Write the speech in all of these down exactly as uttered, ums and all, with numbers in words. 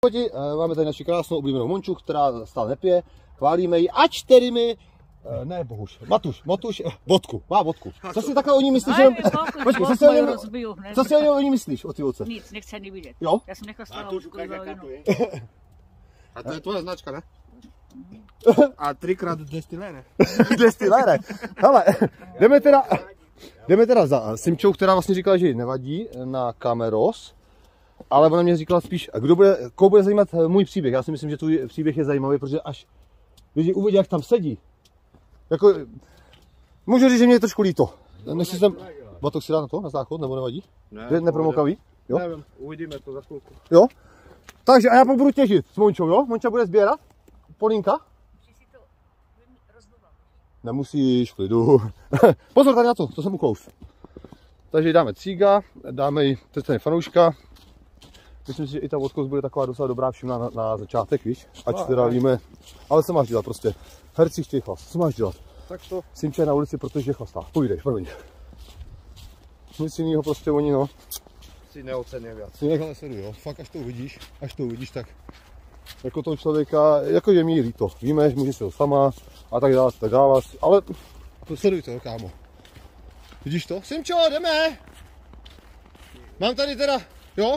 Máme tady naši krásnou oblíbenou Monču, která stále nepije. Chválíme ji, ač tedy mi... Ne, Bohuš, Matuš, Matuš, vodku, má vodku. Co si takhle o ní myslíš? Že... Počkej, co si o ní, co si o ní myslíš, o ty vodce? Nic, nechci ani vidět. Jo? Já jsem nechal stále vodku. A to je tvoje značka, ne? A třikrát destilére. Destilére. Hele, jdeme teda, jdeme teda za Simčou, která vlastně říkala, že jí nevadí na Kameros. Ale ona mě říkala spíš, kdo bude, koho bude zajímat můj příběh. Já si myslím, že tvůj příběh je zajímavý, protože až lidi uvidí, jak tam sedí. Jako, můžu říct, že mě je trošku líto. Než si jsem, batok si dá na to, na záchod, nebo nevadí? Ne, je nepromokavý? Jo? Nevím, uvidíme to za chvilku. Jo? Takže a já pak budu těžit s Mončou, jo? Monča bude sbírat? Polínka? Musíš si to rozdovat. Nemusíš, v klidu. Pozor tady na to, to jsem uklous. Takže dáme cíga, dáme jí teď fanouška. Myslím si, že i ta vodkost bude taková docela dobrá všimná na, na začátek, víš? Ať no, teda víme, ale co máš dělat prostě? Herci chtějí chlast, co máš dělat? Tak to. Simča je na ulici, protože chlastá. Povídej, promiň. Nic jiného prostě oni, no. Si neocení víc. Si nechal nesleduj, jo. Fakt až to uvidíš, až to uvidíš, tak jako toho člověka, jako je mi líto. Víme, že může si ho sama a tak dále, tak dále, ale sleduj to, kámo. Vidíš to? Simčo, jdeme! Mám tady teda, jo?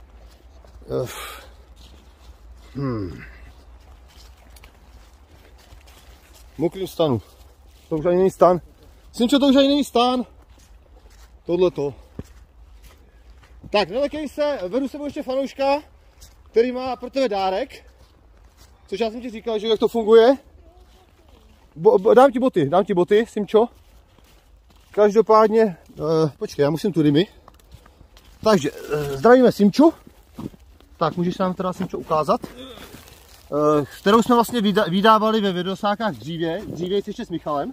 Hmm. Mokrým stanu. To už ani není stan. Simčo, to už ani není stan. Tohle to. Tak, nelekej se, vedu sebou ještě fanouška, který má pro tebe dárek. Což já jsem ti říkal, že jak to funguje. Bo, bo, dám ti boty, dám ti boty, Simčo. Každopádně, uh, počkej, já musím tu dymy. Takže, uh, zdravíme Simču. Tak, můžeš nám teda Simčo ukázat. Uh, kterou jsme vlastně vydávali ve videosákách dříve, dříve ještě s Michalem.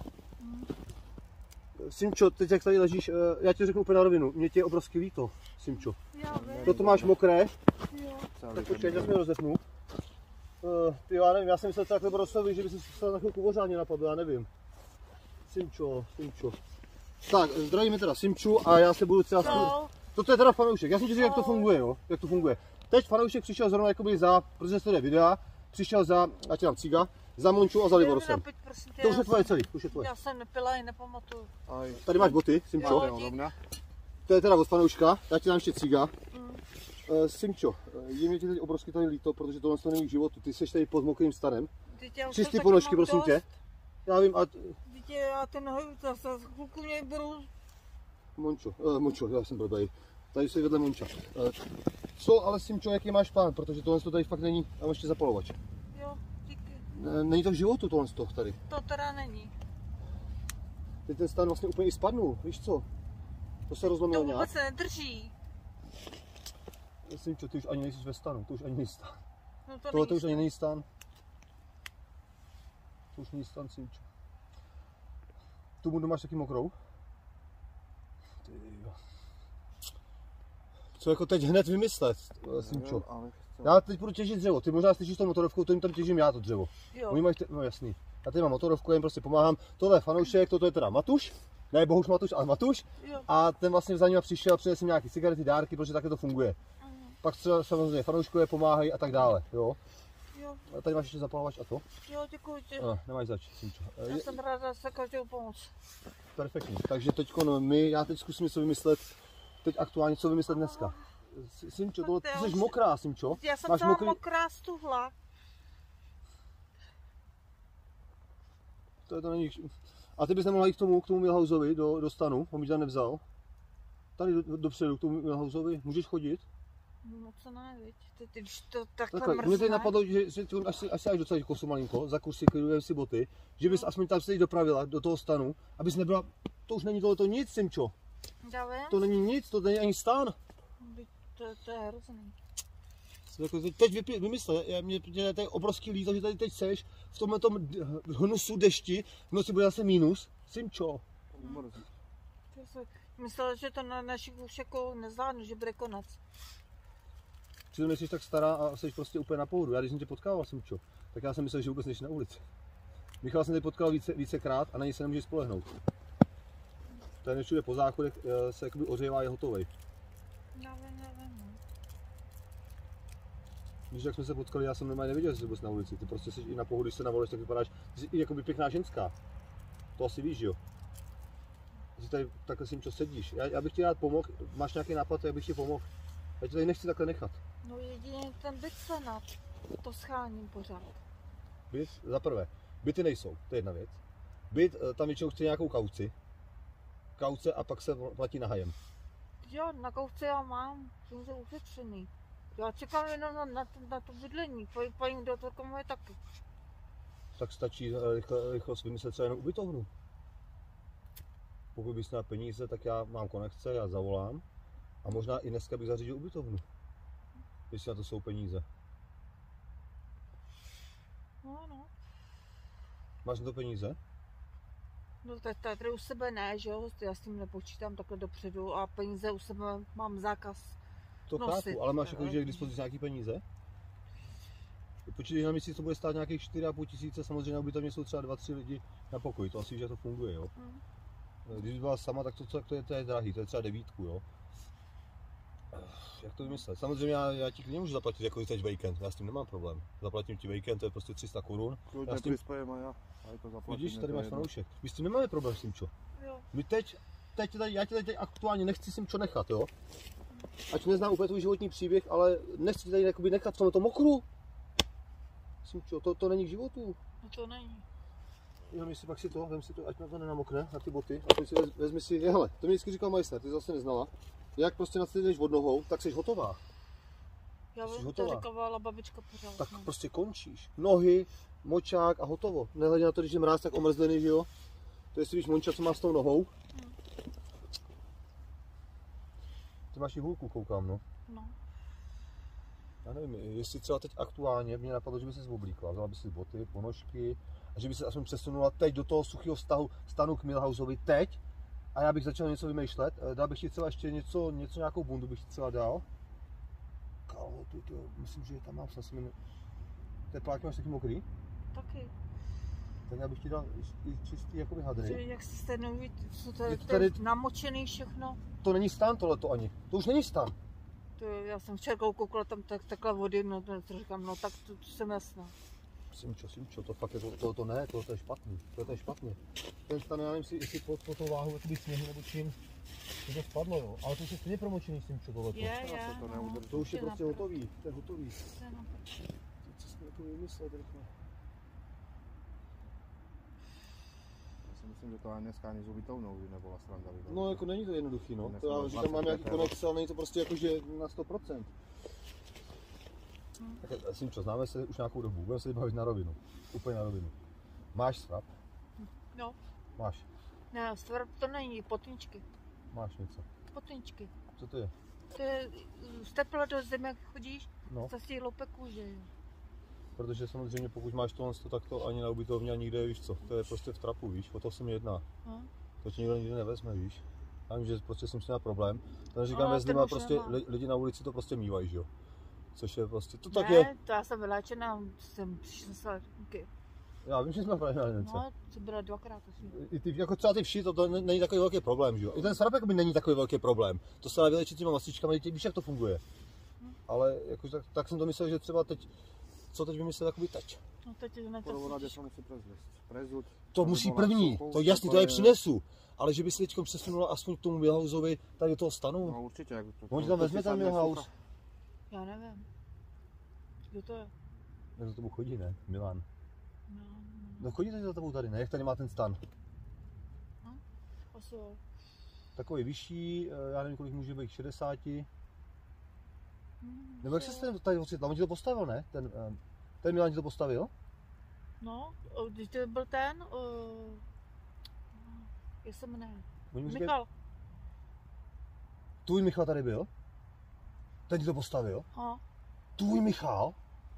Simčo, teď jak tady ležíš, uh, já ti řeknu úplně na rovinu, mě tě je obrovský líto, Simčo. Toto máš mokré, jo. Tak počkej, já jsem je rozepnu. Uh, ty, já nevím, já jsem myslel, že takhle brosový, že by se stalo na chvilku pořádně napadlo, já nevím. Simčo, Simčo. Tak, zdravíme teda Simču a já se budu třeba... No. Toto je teda fanoušek, já jsem ti říkal, jak to funguje, jo, jak to funguje. Teď fanoušek přišel zrovna jakoby za, protože se jde videa, přišel za, ať dám ciga, za Monču a za Liborosem. To už je tvoje celý, už je tvoje. Já jsem nepila i nepamatuju. Tady máš boty, Simčo. To je teda od fanouška, já ti dám ještě ciga. Mm. Uh, Simčo, je mi ti teď obrovsky tady líto, protože tohle to není k životu, ty jsi tady pod mokrým stanem. Čistý ponožky, prosím tě. Já vím, a... Dítě, já ty nohy zase, chvilku mě budou... Mončo, uh, Mončo, já jsem blbej. Tady jsi vedle Monča. Uh, co, ale Simčo, jaký máš plán, protože tohle to tady fakt není, a ještě zapalovač. Jo, díky. Není to v životu tohle to tady. To teda není. Teď ten stan vlastně úplně i spadnul, víš co? To se rozlomilo nějak. To vůbec se nedrží. Simčo, ty už ani nejsi ve stanu, to už ani není stan. No to tohle to už ani není stan. To už není stan, Simčo. Tu bundu máš taky mokrou? Ty jo. Co jako teď hned vymyslet, Simčo? Já teď budu těžit dřevo, ty možná slyšíš tou motorovkou, to jim tam těžím já to dřevo. Jo. Oni mají, no jasný. Já tady mám motorovku, já jim prostě pomáhám. Tohle je fanoušek, toto je teda Matuš. Ne Bohuš Matuš, ale Matuš. Jo. A ten vlastně za ním přišel, přinesl nějaký cigarety, dárky, protože takhle to funguje. Aha. Pak třeba samozřejmě fanouškové pomáhají a tak dále, jo. Jo. A tady máš ještě zapalovač a to? Jo, děkuji ti. No, nemáš zač, Simčo. Já je... jsem ráda za každou pomoc. Perfektní, takže teď no, my, já teď zkusím něco vymyslet, teď aktuálně co vymyslet dneska. Simčo, tohle, ty jsi mokrá, Simčo. Já jsem celá mokrý... mokrá stuhla. To je to není... A ty bys nemohla jít k tomu, k tomu Milhausovi do, do stanu, on by tě nevzal. Tady do, dopředu k tomu Milhausovi, můžeš chodit? No co ne, viď? Ty, ty, když to takhle takhle, mrzne. Mě teď napadlo, že, že ty, až, až až docela kosu malinko, za kus si klidujeme si boty, že bys no. aspoň tam se dopravila do toho stanu, abys nebyla, to už není tohleto nic, Simčo. Já vím. To není nic, to není ani stan. To, to je hrozný. Teď vypě, vymysle, mě, mě je tady obrovský líto, že tady teď seš v tomhle tom hnusu dešti, v noci bude zase mínus. Simčo. Hmm. Myslela, že to na našich už jako nezvládnu, že bude konec. Přitom nejsi tak stará a jsi prostě úplně na pohodu. Já když jsem tě potkával, Simčo, tak já jsem myslel, že vůbec nejsi na ulici. Michal jsem tě potkal více, vícekrát a na něj se nemůžeš spolehnout. Tady všude po záchodech se jakoby ohřívá, je hotovej. Já vím, já vím. Když jak jsme se potkali, já jsem normálně neviděl, že jsi vůbec na ulici. Ty prostě jsi i na pohodu, když se navolíš, tak vypadáš, ty jsi i jakoby pěkná ženská. To asi víš, jo? Ty tady takhle si něco sedíš. Já, já bych ti rád pomohl, máš nějaký nápad, jak bych ti pomohl? Já tě tady nechci takhle nechat. No jedině ten byt senát, to scháním pořád. Byt, za prvé, byty nejsou, to je jedna věc. Byt, tam většinou chce nějakou kauci. Kauce a pak se platí nájem. Jo, na kauce já mám, jsem se ušetřený. Já čekám jenom na, na, to, na to bydlení, paní doktorka moje taky. Tak stačí rychle, rychlost vymyslet třeba jenom ubytovnu. Pokud bys měl peníze, tak já mám konekce, já zavolám. A možná i dneska bych zařídil ubytovnu. Jestli na to jsou peníze. No, no. Máš na to peníze? No tak tady u sebe ne, že jo, já s tím nepočítám takhle dopředu a peníze u sebe mám zákaz To nosit. chápu, ale máš jako, že k dispozici nějaký peníze? Počítej, na měsíc to bude stát nějakých čtyři a půl tisíce, samozřejmě na ubytovně jsou třeba dva tři lidi na pokoj, to asi víš, jak to funguje, jo? Hmm. Když byla sama, tak to, to, to, je, to je drahý, to je třeba devítku, jo? Jak to vymyslet? Samozřejmě já, já ti klidně můžu zaplatit, jako teď víkend, já s tím nemám problém. Zaplatím ti víkend, to je prostě tři sta korun. Já s tím přispějem a já, a to zaplatím. Vidíš, tady máš fanoušek. My s tím nemáme problém s tím, čo? Jo. My teď, teď tady, já tě tady teď aktuálně nechci si čo nechat, jo? Ať neznám úplně tvůj životní příběh, ale nechci tady jakoby nechat v tomto mokru. Simčo, to, to není k životu. No to není. Jenom jestli pak si to, vem si to, ať na to nenamokne, na ty boty. A si vez, vezmi si, je, hele, to mi vždycky říkal majster, ty zase neznala. Jak prostě nadsleduješ od nohou, tak jsi hotová. Já Jsi bych hotová. to říkávala babička pořád. Tak no. prostě končíš. Nohy, močák a hotovo. Nehledě na to, když je mráz, tak omrzlený, že jo? To jestli víš monča, co má s tou nohou. Hmm. Ty máš i hůlku, koukám, no. No. Já nevím, jestli třeba teď aktuálně mě napadlo, že by se oblíkla, vzala by si boty, ponožky a že by se aspoň přesunula teď do toho suchého vztahu, stanu k Milhausovi teď a já bych začal něco vymýšlet. Dal bych ti třeba ještě něco, něco nějakou bundu bych ti třeba dal. Kalhoty, to, myslím, že tam mám snad mi... Tepláky máš taky mokrý? Taky. Tak já bych ti dal i čistý jakoby hadry. Že jak jste neví, co to je, Je to to je tady- namočený všechno. To není stan tohleto ani, to už není stan. To je, já jsem včera koukala tam tak, takhle vody, no to, to říkám, no tak to, to jsem jasná. Simčo, Simčo, to fakt je, to, to, to ne, to, to je špatný, to, to je špatně. Ten stan, já nevím, si, jestli po, po tou váhu jakoby sněhu nebo čím, to to spadlo, jo. Ale to už je stejně promočený Simčo, tohleto. Je, je, to no. neudrží. To už je To prostě napr- hotový, to je hotový. to je napr- Co jsme jako vymyslet rychle? Já si myslím, že to ani dneska ani s ubytovnou by nebyla sranda. By No jako není to jednoduchý, no. Dneska To já bylo říkám, mám nějaký dvacet konekce, ale není to prostě jako, že na sto procent. Hmm. Tak Simčo, známe se už nějakou dobu, budeme se bavit na rovinu, úplně na rovinu. Máš strap? No, Máš, ne, stvar to není, potničky. máš něco. Potničky. Co to je? To je z tepla do země, jak chodíš, No, to si lope kůže, jo. protože samozřejmě pokud máš tohle, tak to ani na ubytovně, ani nikde, víš co, to je prostě v trapu, víš, o to se mi jedná. No. To ti nikdo nikdy nevezme, víš. Já vím, že prostě jsem si na problém. To neříkám Ale bez ten nima, už prostě nemá. li, lidi na ulici to prostě mývají, že jo. Což je prostě, to tak ne, je. to já jsem vyléčená, jsem přišla ruky. Já vím, že jsme právě na Němce. No, to byla dvakrát asi. I ty, jako třeba ty vši, to, to není takový velký problém, že jo. I ten srap jakoby není takový velký problém. To se dá vylečit těma mastičkami, ty víš, jak to funguje. Ale jako, tak, tak, jsem to myslel, že třeba teď, co teď vymyslet jakoby teď. No teď je na to Prvo cítíš. se musí prezlist. Prezut. To aby musí byla první, suchou, to jasný, to je- je přinesu. Ale že by si teď přesunula aspoň k tomu Milhausovi tady do toho stanu. No určitě. Jak to, On ti tam vezme ten Milhaus. Já nevím. Kdo to je? Jak za tebou chodí, ne? Milan. No, No chodí tady za tebou tady, ne? Jak tady má ten stan. no. Asi jo. Takový vyšší, eh, já nevím, kolik může být, šedesát. Hmm, Nebo jak asi se jo. ten tady ocitl? On ti to postavil, ne? Ten, eh, ten Milan ti to postavil? No, o, když to byl ten, uh, jak se jmenuje? Oni mu říkají, Michal. tvůj Michal tady byl? Ten ti to postavil? Ha. Tvůj Michal?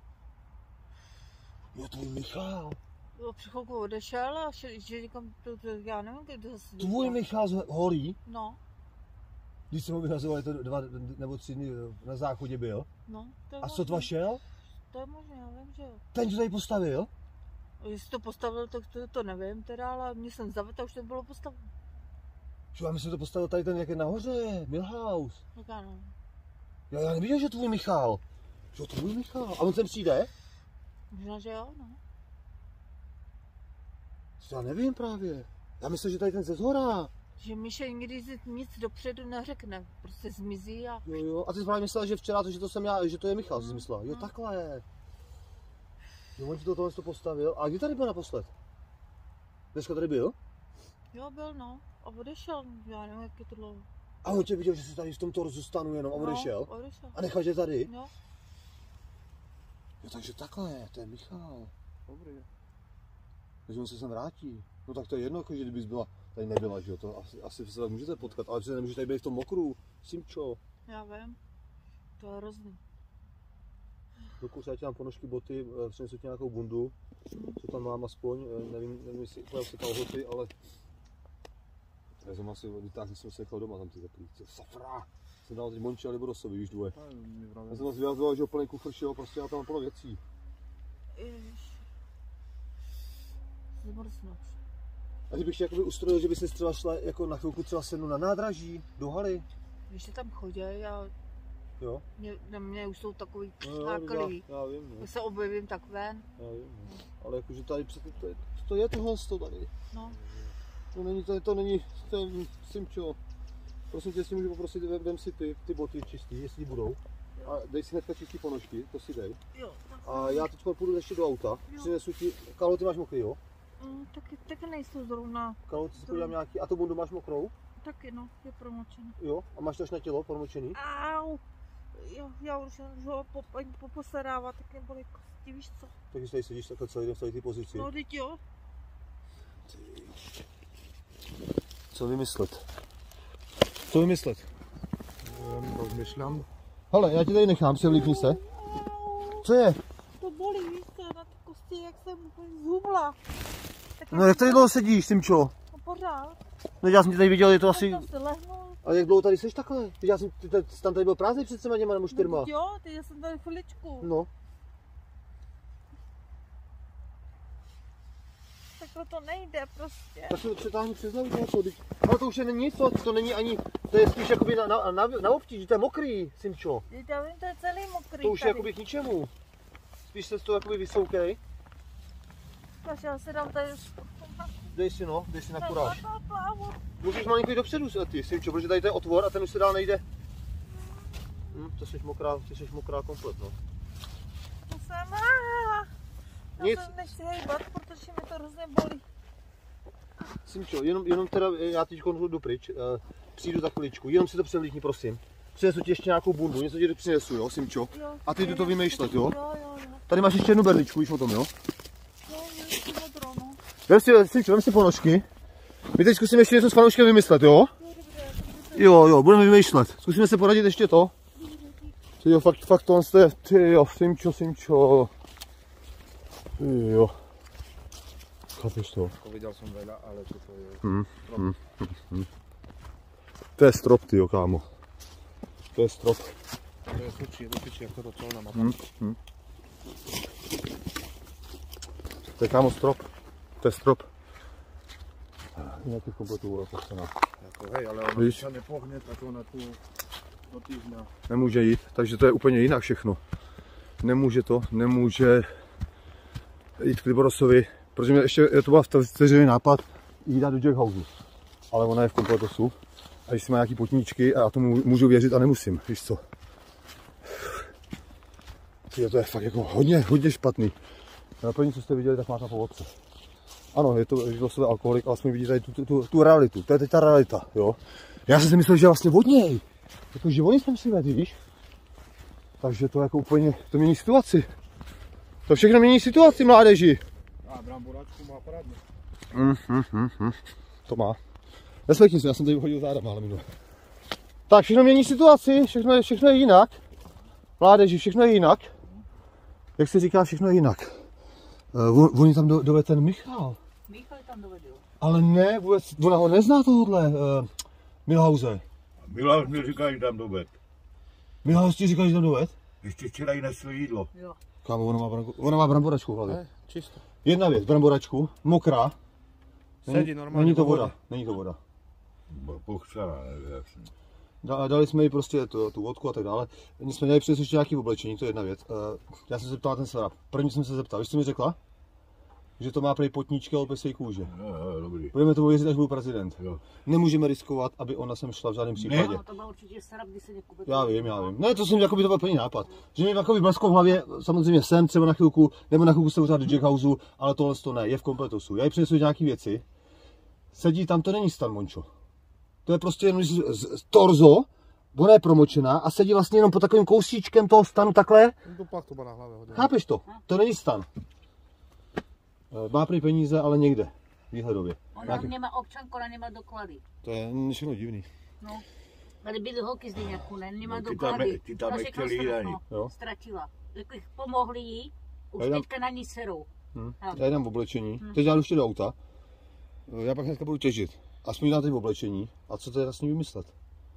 Jo, tvůj Michal. Jo, při chvilku odešel a že, že říkám, to, to, já nevím, kdo zase. Tvůj Michal z Holí, No, když jsme ho vyhazovali to dva nebo tři dny na záchodě byl. no. To je A sotva možný. šel? To je možné, já vím, že jo. Ten ti tady postavil? Jestli to postavil, tak to, to nevím teda, ale mě jsem zavět a už to bylo postaveno. Že já myslím, že to postavil tady ten, jak je nahoře, Milhaus. Tak já nevím. Já, já neviděl, že tvůj Michal. Jo, to byl Michal. A on sem přijde? Možná, že jo, no. Já nevím právě. Já myslím, že tady ten ze zhora. Že Míša nikdy nic dopředu neřekne, prostě zmizí a... Jo, jo. A ty jsi právě myslela, že včera to, že to jsem já, že to je Michal, jsi myslela. Jo, takhle. Jo, on ti to tohle to postavil. A kdy tady byl naposled? Dneska tady byl? Jo, byl, no. A odešel, já nevím, jak je to dlouho. A on tě viděl, že jsi tady v tom torzu stanu jenom a odešel? No, odešel. A nechal tě tady? No. Jo, takže takhle, to je Michal. Dobrý. Takže on se sem vrátí. No tak to je jedno, jako, že kdybys byla, tady nebyla, že jo, to asi, asi se můžete potkat, ale přece nemůžeš tady být v tom mokru, Simčo. Já vím, to je hrozný. Dokud já ti dám ponožky, boty, přinesu ti nějakou bundu, co tam mám aspoň, nevím, nevím jestli úplně se kalhoty, ale... Já jsem asi vytáhl, jsem se nechal doma tam ty teplý, safra! Jsem dal teď Monči a Liborosovi, víš dvoje. Já jsem vás vyjádřoval, že ho plný kufr šel, prostě já tam mám plno věcí. Ježiš. Zmrznout. A kdybych tě jakoby ustrojil, že bys si třeba šla jako na chvilku třeba sednu na nádraží, do haly. Když se tam chodí, já... Jo. Mě, na mě už jsou takový No, náklý. já, já vím, no. Když se objevím, tak ven. Já vím, no. Ale jakože tady přece to je, to je tohle to tady. No. To není, to, to není, to je Simčo. Prosím tě, jestli můžu poprosit, vem, vem si ty, ty boty čistý, jestli budou. A dej si hnedka čistý ponožky, to si dej. Jo. A já teď půjdu ještě do auta, přinesu ti, kalhoty máš mokrý, jo? Mm, taky, taky nejsou zrovna. Kalhoty si podívám nějaký, a to bundu máš mokrou? Taky no, je promočený. Jo, a máš to až na tělo, promočený? Au! Jo, já už ho po, poposedávat, tak neboli kosti, víš co? Takže tady sedíš takhle celý den v té pozici. No, teď jo. Co vymyslet? Co vymyslet? Rozmyšlám. Hele, já ti tady nechám, převlíkni se. Co je? To bolí, víš co, na ty kosti, jak jsem úplně zhubla. Tak No jak tady dlouho sedíš, Simčo? No pořád. No já jsem tě tady viděl, je to asi... Tam se lehnu. Ale jak dlouho tady jsi takhle? Já jsem, ty, ty, tam tady byl prázdný před těma něma nebo čtyřma. No, jo, teď já jsem tady chviličku. No. Takhle to nejde prostě. Tak se to přetáhni přes hlavu, to, ale to už je není nic, to, to není ani, to je spíš jakoby na, na, na, na obtíž, to je mokrý, Simčo. Já vím, to je celý mokrý. To už je tady. jakoby k ničemu. Spíš se to jakoby vysoukej. Takže já si dám tady... Dej si no, dej si na kuráž. Na plávu. Můžeš malinko jít dopředu, ty, Simčo, protože tady to je otvor a ten už se dál nejde. Hm, to jsi mokrá, ty jsi mokrá komplet, no. To jsem... Já Nic. se nechci hejbat, protože mi to hrozně bolí. Simčo, jenom, jenom teda, já teď jdu pryč, uh, přijdu za chviličku, jenom si to převlíkni, prosím. Přinesu ti ještě nějakou bundu, něco ti přinesu, jo, Simčo. Jo, A ty jdu to vymýšlet, jo. Jo, jo, jo. Tady máš ještě jednu berličku, víš o tom, jo. Jo, jo, modrou, no. Vem si, Simčo, vem si ponožky. My teď zkusíme ještě něco s fanouškem vymyslet, jo. Jo, dobře, dobře. Jo, jo, budeme vymýšlet. Zkusíme se poradit ještě to. Ty jo, fakt, fakt to je, ty jo, Simčo, Simčo. Ty jo. Chápeš to? Jako viděl jsem veľa, ale toto je... Hmm, hmm, hmm, hmm. To je strop, ty jo, kámo. To je strop. To je slučí, určitě jako to celá mapa. Hmm, hmm. To je, kámo, strop. To je strop. Nějaký kompletů, to se na. Jako hej, ale ono Víš? se nepohne, tak ona tu do týdna. Nemůže jít, takže to je úplně jinak všechno. Nemůže to, nemůže jít k Liborosovi, protože mě ještě to byl vteřiný nápad jít dát do Jackhouse. Ale ona je v kompletosu a když si má nějaký potníčky a já tomu můžu věřit a nemusím, víš co. Tyjo, to je fakt jako hodně, hodně špatný. Na první, co jste viděli, tak máte na povodce. Ano, je to židlosové alkoholik, ale aspoň vidíte tady tu, tu, tu, tu realitu, to je teď ta realita, jo. Já jsem si myslel, že vlastně od něj, jako že oni jsme myslíme, ty víš. Takže to jako úplně, to mění situaci. To všechno mění situaci, mládeži. A bramboračku má parádně. Mm, mm, mm, mm. To má. Neslekni se, já jsem tady uhodil záda málo minule. Tak, všechno mění situaci, všechno je, všechno je jinak. Mládeži, všechno je jinak. Jak se říká, všechno je jinak. Uh, oni tam do, dovede ten Michal. Michal tam dovedl. Ale ne, vůbec, ona ho nezná tohohle, uh, Milhause. Miloš mi říká, že tam doved. Milhaus ti říká, že tam doved? Ještě včera jí nesl jídlo. Jo. Kámo, ona má, branko, ona má bramboračku v hlavě. Ne, čisto. Jedna věc, bramboračku, mokrá. Sedí normálně Není to vo vodě. voda, není to voda. Pochřela, nevím. Dali jsme jí prostě tu, tu vodku a tak dále. My jsme měli přines ještě nějaký oblečení, to je jedna věc. Já jsem se zeptal na ten svrap. První jsem se zeptal, víš co mi řekla? Že to má prý potníčky a opesej kůže. Jo, jo, dobrý. Budeme to věřit, až byl prezident. Jo. Nemůžeme riskovat, aby ona sem šla v žádném případě. No, to byl určitě srap, když se někdo Já vím, já vím. Ne, to jsem jako by to byl plný nápad. Že mi takový bleskou v hlavě, samozřejmě jsem třeba na chvilku, nebo na chvilku se pořád do Jackhouseu, ale tohle to ne, je v kompletosu. Já jí přinesu nějaký věci. Sedí tam, to není stan, Mončo. To je prostě jenom z, z, z torzo, ona je promočená a sedí vlastně jenom pod takovým kousíčkem toho stanu takhle. To pak to má na hlavě hodně. Chápeš to? To není stan. Má prý peníze, ale někde. Výhledově. Ona Nějaký... nemá občanku, ona nemá doklady. To je všechno divný. No. Tady byly holky z Dyňaku, ne? Nemá No, ty tam doklady. ne- ty tam No, nechtěli všechno jít ztratila. ani. Jo. Ztratila. Jako pomohli jí, už Já dám- teďka na ní serou. Hm. Tam. Já jdem v oblečení. Teď já jdu ještě do auta. Já pak dneska budu těžit. Aspoň dám teď v oblečení. A co to je vlastně vymyslet?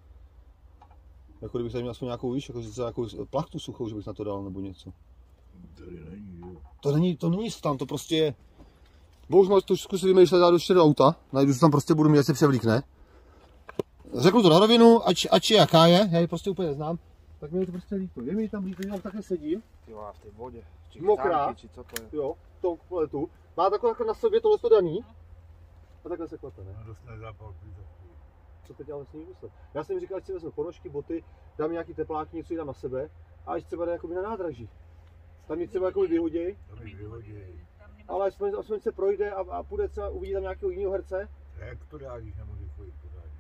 Jako kdybych tady měl aspoň nějakou, víš, jako nějakou plachtu suchou, že bych na to dal nebo něco. Tady není, jo. To není, to není stan, to prostě je... Bohužel to zkusím vymýšlet, dát ještě do auta. Najdu, že tam prostě budu mít, ať se převlíkne. Řeknu to na rovinu, ať, ať je jaká je, já ji prostě úplně neznám. Tak mi je to prostě líto. Je mi tam líto, že tam takhle sedím. Ty vole, v té vodě. Či Mokrá. tánky, či co to je. Jo, v tom kompletu. Má takhle jako na sobě tohle to daní. A takhle se klepe, ne? No dost nezapal, Co teď ale s ní myslet? Já jsem jim říkal, ať si vezmu ponožky, boty, dám mi nějaký tepláky, něco jí dám na sebe a ať třeba jde jakoby na nádraží. Tam mě třeba jakoby vyhoděj, to mi vyhodí. ale aspoň, aspoň se projde a, a půjde třeba, uvidí tam nějakého jiného herce, Jak to dá, když nemůžu chodit pořádně?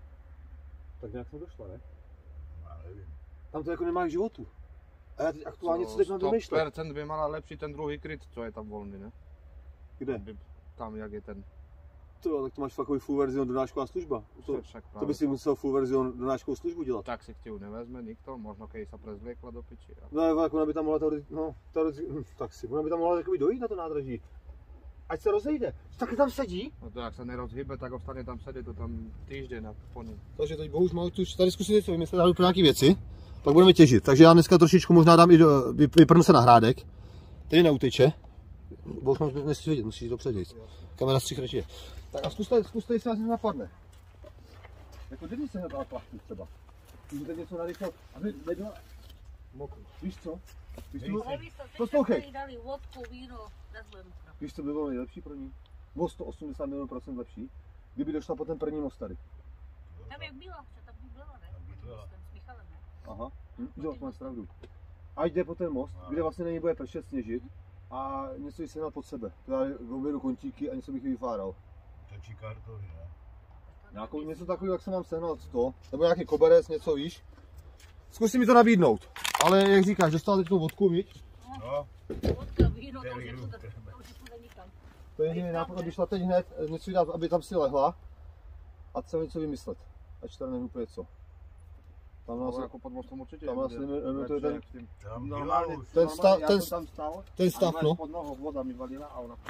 tak nějak jsem došla, ne? Já nevím. Tam to jako nemá k životu. A já teď aktuálně co teď mám sto vymýšlet? procent by mala lepší ten druhý kryt, co je tam volný, ne? Kde? By, tam, jak je ten. To, tak to máš takový full verzion donášková služba. To, Však to právě by si musel full verzion donáškovou službu dělat. Tak si chtěl nevezme nikto, možno keď sa prezvliekla do piči. A... No jako ona by tam mohla, teoreticky, no, teoreticky, hm, tak si, ona by tam mohla jakoby dojít na to nádraží. Ať se rozejde. Taky tam sedí. No to jak sa nerozhybe, tak ostane tam sedět to tam týždeň a po něm. Takže teď bohužel tu tady zkusím něco vymyslet, dám pro nějaké věci, pak budeme těžit. Takže já dneska trošičku možná dám i do, vyprnu se na hrádek, který neuteče. Bohužel nesmíš vidět, musíš to předět. Kamera střih radši je. Tak a zkuste, zkuste, jestli vás něco napadne. Jako kdyby se hledala plachtu třeba. Když teď něco narychlo, aby nebyla mokrý. Víš co? Víš co? Poslouchej. Tady dali vodku, víno, nezlem. Víš, co by bylo nejlepší pro ní? O sto osmdesát milionů procent lepší, kdyby došla po ten první most tady. Tam jak byla, že tam byla, ne? bydlela. S Michalem, ne? Aha, hm, jo, máš pravdu. A jde po ten most, kde vlastně není bude pršet, sněžit a něco jí sehnal pod sebe. To já obědu kontíky a něco bych jí vyfáral. Točí kartony, ne? Nějakou, něco takového, jak jsem vám sehnal to, nebo nějaký koberec, něco víš. Zkusím mi to nabídnout, ale jak říkáš, dostala teď tu vodku, víš? No, Vodka, víno, to už je Který půjde, ruch, to už je půjde nikam. To je jediný nápad, aby šla teď hned, něco jí dát, aby tam si lehla a třeba něco vymyslet. Ať teda nevím úplně co. Tam nás, No, jako pod mostom určitě. tam nás limituje ten, tam Normálně, dělal už. ten stav, já ten, jsem tam stál, ten stav, no. pod nohou voda mi valila a ona...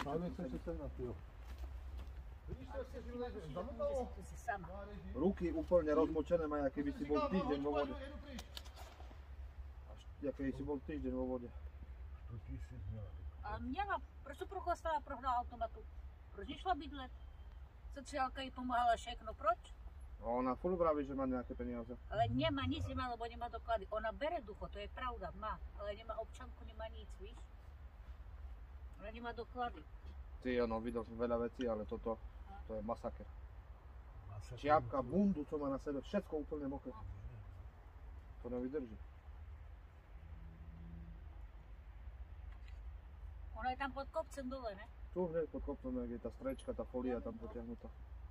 Ty jsi sama. Ruky úplně rozmočené mají, jak kdyby si bol týždeň vo vode. Až, jak kdyby si bol týždeň vo vode. sto tisíc měla. A měla, proč to prochlastala prohnala automatu? Proč nešla bydlet? Sociálka jí pomáhala všechno, proč? A ona furt vraví, že má nějaké peníze. Ale nemá nic, nemá, lebo nemá doklady. Ona bere ducho, to je pravda, má, ale nemá občanku, nemá nic, víš? Ona nemá doklady. Ty, ono, videl som veľa vecí, ale toto, to je masaker. Masakr. Čiapka, bundu, co má na sebe, všetko úplně mokré. To nevydrží. Ona je tam pod kopcem dole, ne? Tu hneď pod kopcom, jak je ta strečka, ta folia tam potiahnutá.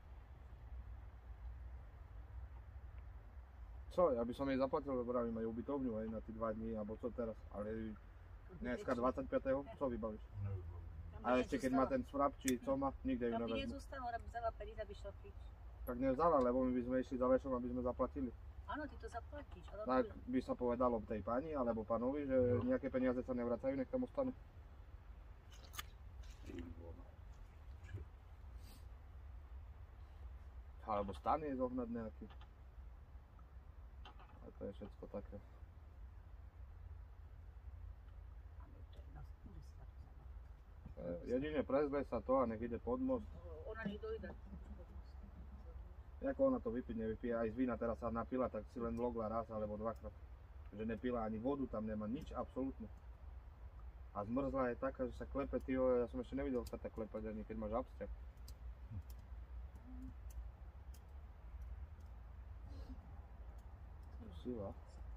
Co, ja by som jej zaplatil, lebo vravím aj ubytovňu aj na ty dva dní, alebo co teraz, ale dneska dvacátého pátého co vybavíš? A ešte keď má ten svrap, či co má, nikde ju Tam by nevezme. nezůstala, ona by vzala peníze, aby šla pryč. Tak nevzala, lebo my by sme išli za Lešom, aby sme zaplatili. Áno, ty to zaplatíš, ale Tak ona by sa povedalo tej pani alebo pánovi, že nejaké peniaze sa nevracajú, nech tam ostane. Alebo stan je zohnať nejaký. A to je všetko také. E, Jedine prezle sa to a nech ide pod most. ona nech dojde. Ako ona to vypiť, nevypije, aj z vína teraz sa napila, tak si len vlogla raz alebo dvakrát. Že nepila ani vodu, tam nemá nič, absolútne. A zmrzla je taká, že sa klepe, tyjo, ja som ešte nevidel sa tak klepať, ani keď máš absťah. Sila.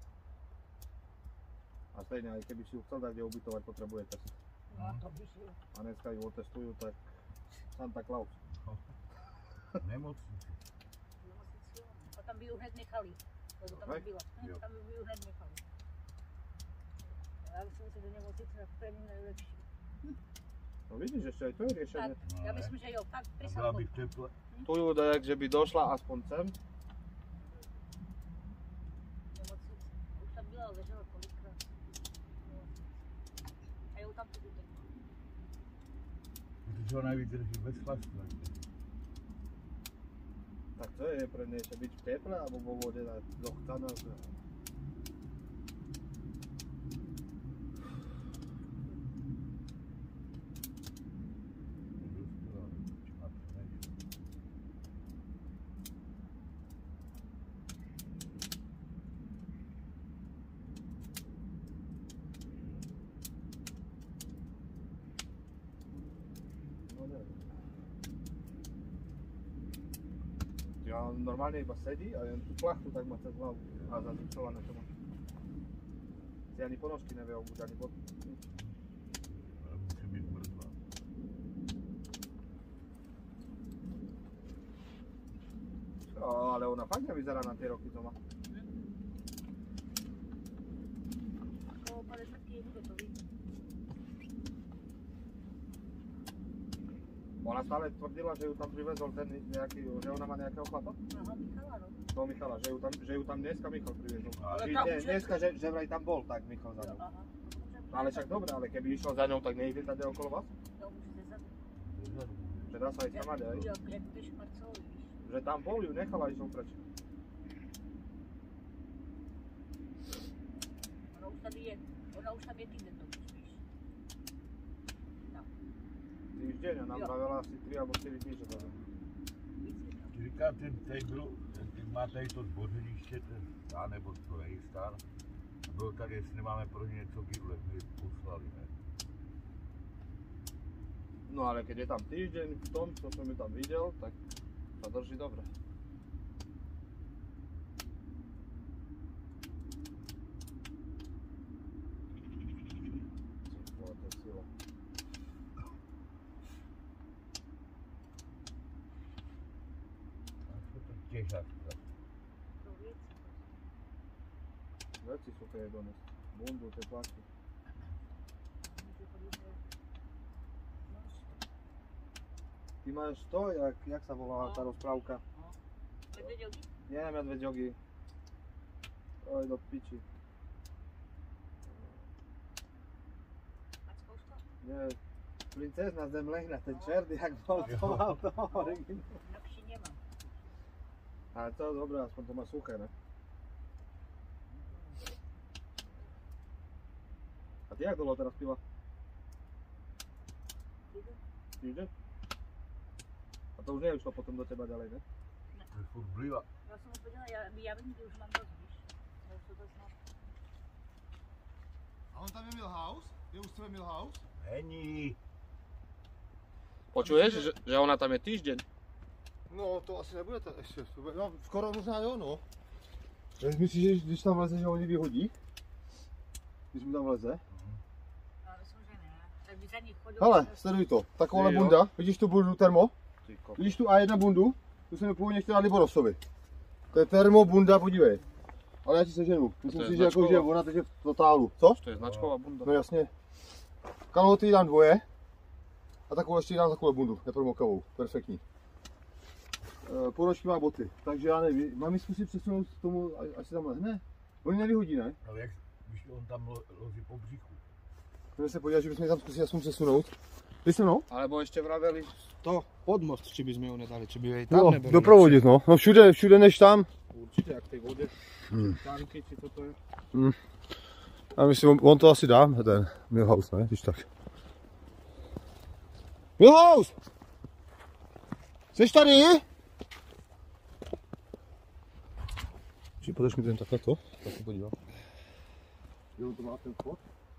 A stejne, aj keby si ju chcel dať kde ubytovať, potrebuje test. No to by si... A dneska ju otestujú, tak Santa Claus. Nemocnici. A tam by ju hned nechali. Lebo tam by byla. Jo. Tam by ju hned nechali. Ja myslím si, že nemocnice na pre mňa najlepší. No vidíš, ešte aj to je riešenie. Tak, ja myslím, že jo, tak pri Byla by v samotnom. teple. Tu ju dajak, že by došla aspoň sem. Nemocnice. Už tam byla, ležela kolikrát. A jo, tam to bude. Protože ona vydrží bez chlastu. Tak to je prednejšie byť v teple alebo vo vode na dochcana. Ja normálne iba sedí a jen tú plachtu tak má cez hlavu a zazúčované to má. Si ani ponožky nevie obuť, ani bod. Musí být mrzlá. No, ale ona fakt nevyzerá na tie roky, co má. Ako päťdesiatky bude to vidieť. Ona stále tvrdila, že ju tam privezol ten nejaký, že ona má nejakého chlapa? Aha, Michala, no. No Michala, že ju tam, že ju tam dneska Michal priviezol. Ale Či, tam nie, už- dneska, že, že vraj tam bol, tak Michal za ňou. Aha. Ale však dobré, ale keby išiel za ňou, tak nejde tady okolo vás? To už zezadu. Zezadu. Že dá sa aj sama aj. Jo, jak budeš Marcelovi, víš. Že tam bol, ju nechala, išiel preč. Ona už tady je, ona už tam je týden, to už víš. Týždeň a nám Jo. vravela asi tri alebo štyri dní, že to je. Víc je tam. Říká, ten, tady byl, ten, ten má tady to zbořeniště, ten stán, nebo to je stán. Byl tady, jestli nemáme pro ně něco bydlet, my poslali, ne? No ale keď je tam týždeň v tom, čo som ju tam videl, tak sa drží dobre. Bola to sila. A co to těžatka? To víc. Veci sú keď donesť. Bundu, tie plasty. Může chodit do... No, Ty máš to, jak, jak sa volá tá rozprávka? medveďovi? Nie, medveďogy. Oj, do piči. Mackovsko? Nie, princezna Zemlehna, ten čert, jak bol, to mal to originál. Inakší nemám. Ale to je dobré, aspoň to má suché, ne? A ty jak dlho teraz pila? Týden? Týždeň? A to už neušlo potom do teba ďalej, ne? To je furt blíva. Já jsem mu podělala, já, já vím, že už mám dost, víš. Já už to dost znám. A on tam je Milhouse? Je u sebe Milhouse? Není. Počuješ, že, že ona tam je týždeň? No, to asi nebude to ještě. To bude, no, skoro možná jo, no. Myslíš, že když tam vleze, že oni vyhodí? Když mu tam vleze? Ale myslím, že ne. Tak by za ní chodil. Hele, sleduj to. Takováhle Jo. bunda. Vidíš tu bundu termo? Ty kokos. Vidíš tu A jedna bundu? Tu jsem mi původně chtěl dát Liborosovi. To je termo bunda, podívej. Ale já ti seženu. Myslím je si, že, jako, značková. že ona teď je v totálu. Co? To je značková bunda. No jasně. Kalhoty dám dvoje. A takovou ještě dám takovou bundu, nepromokavou. Perfektní. E, ponožky má boty. Takže já nevím, mám ji zkusit přesunout k tomu, až se tam lehne? Oni nevyhodí, ne? Ale jak, když on tam lo, lozí po břichu. Můžeme se podívat, že bychom ji tam zkusili aspoň přesunout. Vy se mnou? Alebo ešte vraveli to pod most, či by sme ju nedali, či by jej tam No, neberli. doprovodit, no. No všude, všude než tam. Určite, jak v tej vode. Hmm. Tánky, či toto je. Já myslím, on, on to asi dá, ten Milhouse, ne? Když tak. Milhouse! Jsi tady? Podeš mi ten takhle to, tak se podívám. Jo, to má ten vchod.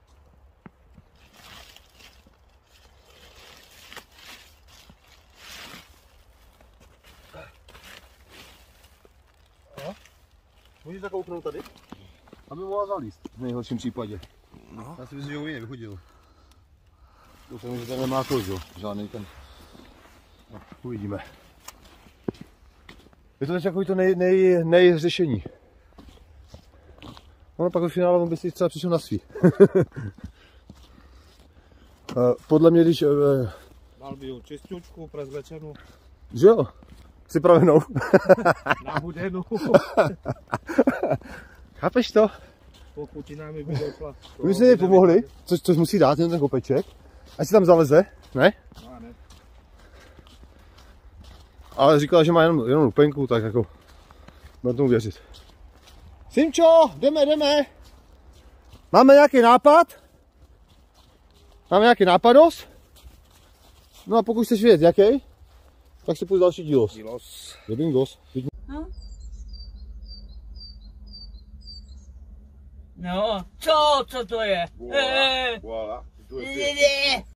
Můžeš zakouknout tady? Aby mohla zalíst. V nejhorším případě. No. Já si myslím, že ho nevyhodil. Doufám, že tady nemá kož, jo. Žádný ten. No, uvidíme. Je to teď takový to nej, nej, nej řešení. No pak ve finále on by si třeba přišel na svý. Podle mě, když... Dal by ju čističku, prezlečenou. Že jo? Připravenou. Nahudenou. Chápeš to? Po kutinami by došla. Vy si mi pomohli, což, což musí dát ten kopeček. Ať si tam zaleze, ne? No, ne. Ale říkala, že má jenom, jenom lupenku, tak jako... Budeme tomu věřit. Simčo, jdeme, jdeme. Máme nějaký nápad? Máme nějaký nápados? No a pokud chceš vědět, jaký? Tak si půjď další dílos. Dílos. Dobingos. No. No, co, co to je? Voilà, voilà. Tu es fait.